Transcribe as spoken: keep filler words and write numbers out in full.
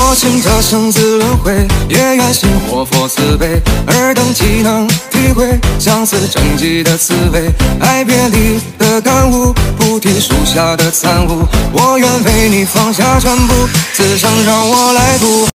我信这生死轮回，也愿信活佛慈悲。尔等岂能体会相思成疾的滋味？爱别离的感悟，菩提树下的参悟。我愿为你放下全部，此生让我来渡。